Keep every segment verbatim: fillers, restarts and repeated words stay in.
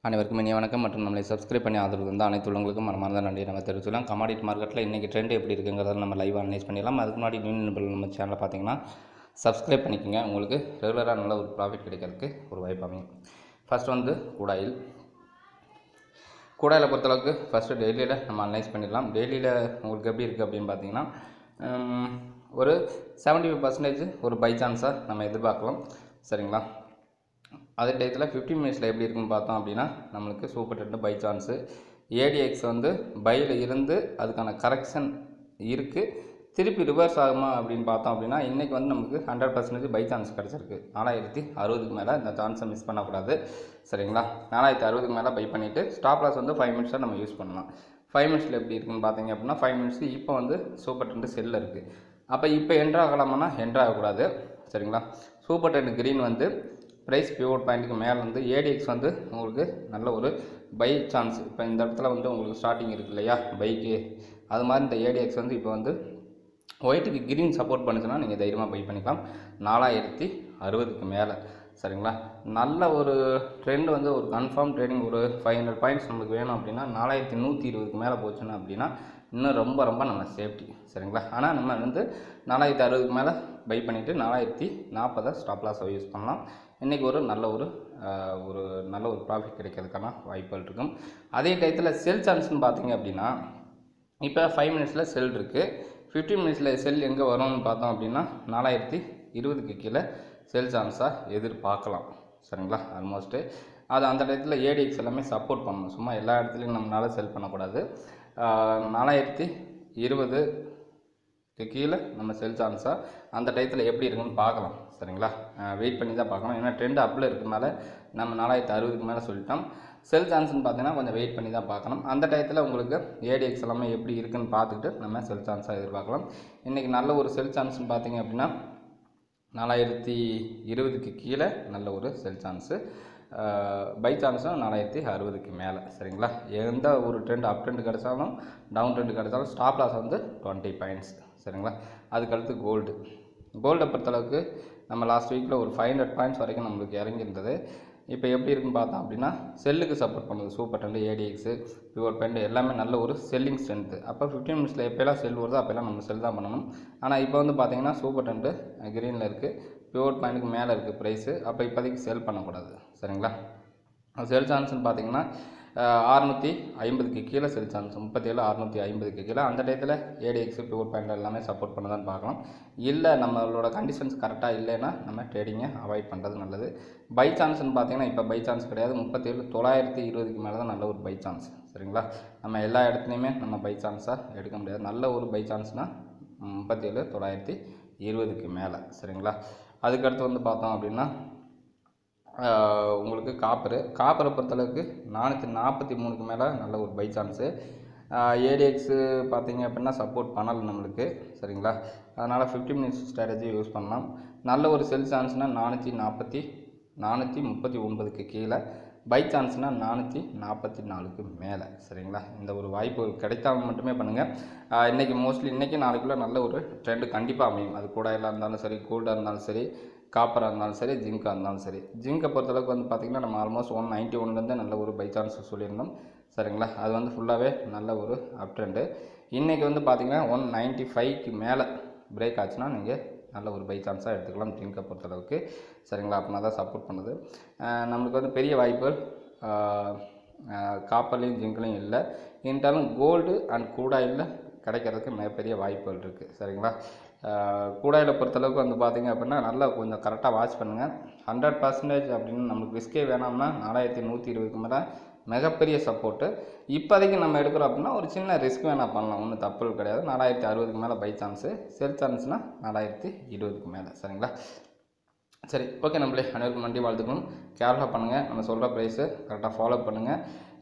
அனைவருக்கும் இனிய வணக்கம் மற்றும் நம்மளை சப்ஸ்கிரைப் பண்ணி ஆதரவு வந்து அனைத்து உள்ளவங்களுக்கும் மனமார்ந்த நன்றி நம்ம தெரிவிச்சுக்கலாம். கமாடிட்டி மார்க்கெட்டில் இன்றைக்கி ட்ரெண்ட் எப்படி இருக்குங்கிறத நம்ம லைவ் அனலைஸ் பண்ணிடலாம். அதுக்கு முன்னாடி நியூ நண்பர்கள் நம்ம சேனலை பார்த்தீங்கன்னா சப்ஸ்கிரைப் பண்ணிக்கோங்க. உங்களுக்கு ரெகுலராக நல்ல ஒரு ப்ராஃபிட் கிடைக்கிறதுக்கு ஒரு வாய்ப்பு அமையும். ஃபஸ்ட் வந்து கூடாயில் கூடாயில் பொறுத்தளவுக்கு ஃபஸ்ட்டு டெய்லியில் நம்ம அனலைஸ் பண்ணிடலாம். டெய்லியில் உங்களுக்கு எப்படி இருக்குது அப்படின்னு பார்த்தீங்கன்னா ஒரு செவன்ட்டி ஃபைவ் பர்சன்டேஜ் ஒரு பை சான்ஸாக நம்ம எதிர்பார்க்கலாம். சரிங்களா? அதே டயத்தில் ஃபிஃப்டீன் மினிட்ஸில் எப்படி இருக்குன்னு பார்த்தோம் அப்படின்னா நம்மளுக்கு super trend buy chance. ADX வந்து பையில் இருந்து அதுக்கான கரெக்ஷன் இருக்குது. திருப்பி ரிவர்ஸ் ஆகுமா அப்படின்னு பார்த்தோம் அப்படின்னா இன்றைக்கி வந்து நமக்கு ஹண்ட்ரட் பர்சன்டேஜ் பை சான்ஸ் கிடச்சிருக்கு. நாலாயிரத்தி அறுபதுக்கு மேலே இந்த சான்ஸை மிஸ் பண்ணக்கூடாது. சரிங்களா? நாலாயிரத்தி அறுபதுக்கு மேலே பை பண்ணிவிட்டு ஸ்டாப் லாஸ் வந்து ஃபைவ் மினிட்ஸாக நம்ம யூஸ் பண்ணலாம். ஃபைவ் மினிட்ஸில் எப்படி இருக்குன்னு பார்த்தீங்க அப்படின்னா ஃபைவ் மினிட்ஸு இப்போ வந்து சூப்பர் ட்ரெண்டு செல்லில் இருக்குது. அப்போ இப்போ என்ட்ரு ஆகலாமான்னா என்ட்ரு ஆகக்கூடாது. சரிங்களா? சூப்பர் ட்ரெண்டு க்ரீன் வந்து ப்ரைஸ் பிவோட் பாயிண்ட்டுக்கு மேலே வந்து ஏடிஎக்ஸ் வந்து உங்களுக்கு நல்ல ஒரு பை சான்ஸ். இப்போ இந்த இடத்துல வந்து உங்களுக்கு ஸ்டார்டிங் இருக்குது இல்லையா பைக்கு, அது மாதிரி இந்த ஏடிஎக்ஸ் வந்து இப்போ வந்து ஒயிட்டுக்கு க்ரீன் சப்போர்ட் பண்ணுச்சுன்னா நீங்கள் தைரியமாக பை பண்ணிக்கலாம் நாலாயிரத்தி அறுபதுக்கு மேலே. சரிங்களா? நல்ல ஒரு ட்ரெண்ட் வந்து ஒரு கன்ஃபார்ம் ட்ரேடிங் ஒரு ஃபைவ் ஹண்ட்ரட் பாயிண்ட்ஸ் நமக்கு வேணும் அப்படின்னா நாலாயிரத்தி நூற்றி இருபதுக்கு மேலே போச்சுன்னா அப்படின்னா இன்னும் ரொம்ப ரொம்ப நம்ம சேஃப்டி. சரிங்களா? ஆனால் நம்ம வந்து நாலாயிரத்தி அறுபதுக்கு மேலே பை பண்ணிவிட்டு நாலாயிரத்தி நாற்பதை ஸ்டாப் லாஸை யூஸ் பண்ணலாம். இன்றைக்கி ஒரு நல்ல ஒரு ஒரு நல்ல ஒரு ப்ராஃபிட் கிடைக்கிறதுக்கான வாய்ப்புகள் இருக்கும். அதே டயத்தில் செல் சான்ஸ்னு பார்த்தீங்க அப்படின்னா இப்போ ஃபைவ் மினிட்ஸில் செல் இருக்குது. ஃபிஃப்டீன் மினிட்ஸில் செல் எங்கே வரும்னு பார்த்தோம் அப்படின்னா நாலாயிரத்தி இருபதுக்கு கீழே செல் சான்ஸாக எதிர்பார்க்கலாம். சரிங்களா? ஆல்மோஸ்ட்டு அது அந்த டயத்தில் ஏடிஎக்ஸ் எல்லாமே சப்போர்ட் பண்ணணும். சும்மா எல்லா இடத்துலையும் நம்மளால் செல் பண்ணக்கூடாது. நாலாயிரத்தி இருபது கீழே நம்ம செல் சான்ஸாக அந்த டயத்தில் எப்படி இருக்குன்னு பார்க்கலாம். சரிங்களா? வெயிட் பண்ணி தான் பார்க்கணும். ஏன்னா ட்ரெண்ட் அப்பில் இருக்கிறதுனால நம்ம நாலாயிரத்தி அறுபதுக்கு மேலே சொல்லிட்டோம். செல் சான்ஸ்னு பார்த்தீங்கன்னா கொஞ்சம் வெயிட் பண்ணி தான் பார்க்கணும். அந்த டயத்தில் உங்களுக்கு ஏடிஎக்ஸ் எல்லாமே எப்படி இருக்குன்னு பார்த்துக்கிட்டு நம்ம செல் சான்ஸாக எதிர்பார்க்கலாம். இன்றைக்கி நல்ல ஒரு செல் சான்ஸ்னு பார்த்தீங்க அப்படின்னா நாலாயிரத்தி இருபதுக்கு கீழே நல்ல ஒரு செல் சான்ஸு. பை சான்ஸும் நாலாயிரத்தி அறுபதுக்கு மேலே. சரிங்களா? எந்த ஒரு ட்ரெண்ட் அப் ட்ரெண்ட் கிடச்சாலும் டவுன் ட்ரெண்ட் கிடச்சாலும் ஸ்டாப் லாஸ் வந்து டுவெண்ட்டி பாயிண்ட்ஸ். சரிங்களா? அதுக்கடுத்து கோல்டு கோல்டை பொறுத்தளவுக்கு நம்ம லாஸ்ட் வீக்கில் ஒரு ஃபைவ் ஹண்ட்ரட் பாயிண்ட்ஸ் வரைக்கும் நம்மளுக்கு இறங்கியிருந்தது. இப்போ எப்படி இருக்குன்னு பார்த்தோம் அப்படின்னா செல்லுக்கு சப்போர்ட் பண்ணுது. Super trend ADX pure point எல்லாமே நல்ல ஒரு செல்லிங் ஸ்ட்ரென்த்து. அப்போ ஃபிஃப்டீன் மினிட்ஸில் எப்போல்லாம் செல் வருதோ அப்போல்லாம் நம்ம செல் தான் பண்ணணும். ஆனால் இப்போ வந்து பார்த்தீங்கன்னா சூப்பர் ட்ரெண்டு க்ரீனில் இருக்குது, பியூர் பாயிண்ட்டுக்கு மேலே இருக்குது ப்ரைஸு. அப்போ இப்போதைக்கு செல் பண்ணக்கூடாது. சரிங்களா? செல் சான்ஸ்னு பார்த்தீங்கன்னா அறுநூற்றி ஐம்பதுக்கு கீழே செல் சான்ஸ் முப்பத்தேழு அறுநூற்றி ஐம்பதுக்கு கீழே அந்த டயத்தில் ஏடிஎக்ஸ் பியூர் பாயிண்ட் எல்லாமே சப்போர்ட் பண்ண தான் பார்க்கலாம். இல்லை நம்மளோட கண்டிஷன்ஸ் கரெக்டாக இல்லைன்னா நம்ம ட்ரேடிங்கை அவாய்ட் பண்ணுறது நல்லது. பை சான்ஸ்னு பார்த்தீங்கன்னா இப்போ பை சான்ஸ் கிடையாது. முப்பத்தேழு தொள்ளாயிரத்தி இருபதுக்கு மேலே தான் நல்ல ஒரு பை சான்ஸ். சரிங்களா? நம்ம எல்லா இடத்துலையுமே நம்ம பை சான்ஸாக எடுக்க முடியாது. நல்ல ஒரு பை சான்ஸ்னால் முப்பத்தேழு தொள்ளாயிரத்தி இருபதுக்கு மேலே. சரிங்களா? அதுக்கடுத்து வந்து பார்த்தோம் அப்படின்னா உங்களுக்கு காப்பரு காப்பரை பொறுத்தளவுக்கு நானூற்றி நாற்பத்தி மூணுக்கு மேலே நல்ல ஒரு பை சான்ஸு. ஏடிஎக்ஸு பார்த்தீங்க அப்படின்னா சப்போர்ட் பண்ணலை நம்மளுக்கு. சரிங்களா? அதனால் ஃபிஃப்டி மினிட்ஸ் ஸ்ட்ராட்டஜி யூஸ் பண்ணலாம். நல்ல ஒரு செல் சான்ஸ்னால் நானூற்றி நாற்பத்தி நானூற்றி முப்பத்தி ஒன்பதுக்கு கீழே, பை சான்ஸ்னால் நானூற்றி நாற்பத்தி நாலுக்கு மேலே. சரிங்களா? இந்த ஒரு வாய்ப்பு கிடைத்தாலும் மட்டுமே பண்ணுங்கள். இன்றைக்கி மோஸ்ட்லி இன்றைக்கி நாளைக்குள்ளே நல்ல ஒரு ட்ரெண்டு கண்டிப்பாக அமையும். அது கூடாயிலாக இருந்தாலும் சரி, கோல்டாக இருந்தாலும் சரி, காப்பராக இருந்தாலும் சரி, ஜிங்காக இருந்தாலும் சரி. ஜிங்கை பொறுத்தளவுக்கு வந்து பார்த்திங்கன்னா நம்ம ஆல்மோஸ்ட் ஒன் நைன்ட்டி ஒன்லேருந்து நல்ல ஒரு பை சான்ஸ் சொல்லியிருந்தோம். சரிங்களா? அது வந்து ஃபுல்லாகவே நல்ல ஒரு அப் ட்ரெண்டு. இன்றைக்கி வந்து பார்த்திங்கன்னா ஒன் நைன்ட்டி ஃபைவ்க்கு மேலே பிரேக் ஆச்சுன்னா நீங்கள் நல்ல ஒரு பை சான்ஸாக எடுத்துக்கலாம் ஜிங்கை பொறுத்தளவுக்கு. சரிங்களா? அப்படின்னா தான் சப்போர்ட் பண்ணுது. நம்மளுக்கு வந்து பெரிய வாய்ப்புகள் காப்பர்லேயும் ஜிங்க்லேயும் இல்லை. இருந்தாலும் கோல்டு அண்ட் கூடாயில் கிடைக்கிறதுக்கு மிகப்பெரிய வாய்ப்புகள் இருக்குது. சரிங்களா? கூடாயில் பொறுத்தளவுக்கு வந்து பார்த்திங்க அப்படின்னா நல்லா கொஞ்சம் கரெக்டாக வாட்ச் பண்ணுங்கள். ஹண்ட்ரட் பர்சன்டேஜ் அப்படின்னு நம்மளுக்கு ரிஸ்கே வேணாம்னா நாலாயிரத்தி நூற்றி இருபதுக்கு மேலே மிகப்பெரிய சப்போர்ட்டு. இப்போதைக்கு நம்ம எடுக்கிறோம் அப்படின்னா ஒரு சின்ன ரிஸ்க் வேணால் பண்ணலாம், ஒன்றும் தப்பு கிடையாது. நாலாயிரத்தி அறுபதுக்கு மேலே பை சான்ஸு. செல் சான்ஸ்னால் நாலாயிரத்தி இருபதுக்கு மேலே. சரிங்களா? சரி, ஓகே நம்மளே அனைவருக்கும் நன்றி, வாழ்த்துக்கணும். கேர்ஃபுல்லாக பண்ணுங்கள். நம்ம சொல்கிற ப்ரைஸு கரெக்டாக ஃபாலோ பண்ணுங்கள்.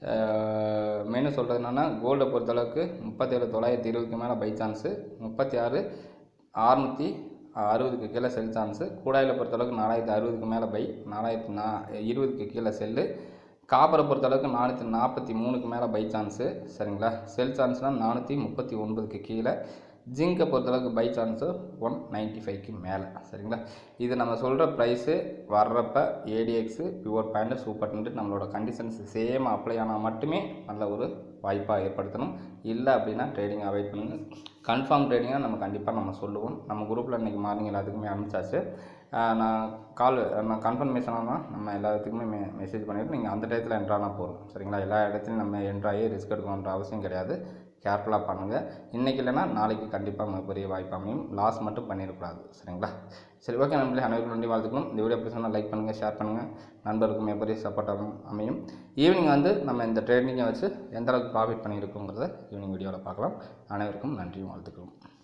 மெனு சொல்கிறது என்னென்னா கோல்டை பொறுத்தளவுக்கு முப்பத்தேழு தொள்ளாயிரத்தி இருபதுக்கு மேலே பை சான்ஸு, முப்பத்தி ஆறு அறுநூற்றி அறுபதுக்கு கீழே செல் சான்ஸு. கூடாயில் பொறுத்தளவுக்கு நாலாயிரத்தி அறுபதுக்கு மேலே பை, நாலாயிரத்தி நா இருபதுக்கு கீழே செல்லு. காப்பரை பொறுத்தளவுக்கு நானூற்றி நாற்பத்தி மூணுக்கு மேலே பை சான்ஸு. சரிங்களா? செல் சான்ஸ்னால் நானூற்றி முப்பத்தி ஒன்பதுக்கு கீழே, ஜிங்கை பொறுத்தளவுக்கு பை சான்ஸு ஒன் நைன்ட்டி ஃபைவ்க்கு மேலே. சரிங்களா, இது நம்ம சொல்கிற ப்ரைஸு வர்றப்ப ADX pure band super trend நம்மளோட கண்டிஷன்ஸ் சேம் அப்ளை ஆனால் மட்டுமே நல்ல ஒரு வாய்ப்பாக ஏற்படுத்தணும். இல்லை அப்படின்னா ட்ரேடிங் அவாய்ட் பண்ணுங்கள். கன்ஃபார்ம் ட்ரேடிங்காக நம்ம கண்டிப்பாக நம்ம சொல்லுவோம். நம்ம குரூப்பில் இன்றைக்கி மார்னிங் எல்லாத்துக்குமே அனுப்பிச்சாச்சு. நான் கால் நான் கன்ஃபர்மேஷனாக தான் நம்ம எல்லாத்துக்குமே மெ மெசேஜ் பண்ணிவிட்டு நீங்கள் அந்த டயத்தில் என்ட்ரானா போகிறோம். சரிங்களா, எல்லா இடத்துலையும் நம்ம என்ட்ராகி ரிஸ்க் எடுக்கணுன்ற அவசியம் கிடையாது. கேர்ஃபுல்லாக பண்ணுங்கள். இன்றைக்கி இல்லைன்னா நாளைக்கு கண்டிப்பாக மிகப்பெரிய வாய்ப்பு அமையும். லாஸ் மட்டும் பண்ணிடக்கூடாது. சரிங்களா, சரி ஓகே நண்பர்களே, அனைவருக்கும் நன்றி, வாழ்த்துக்களும். இந்த வீடியோ பிடிச்சா லைக் பண்ணுங்கள், ஷேர் பண்ணுங்கள். நண்பருக்கும் மிகப்பெரிய சப்போர்ட்டாகவும் அமையும். ஈவினிங் வந்து நம்ம இந்த ட்ரேடிங்கை வச்சு எந்த அளவுக்கு ப்ராஃபிட் பண்ணியிருக்கோங்கிறத ஈவினிங் வீடியோவில் பார்க்கலாம். அனைவருக்கும் நன்றியும் வாழ்த்துக்களும்.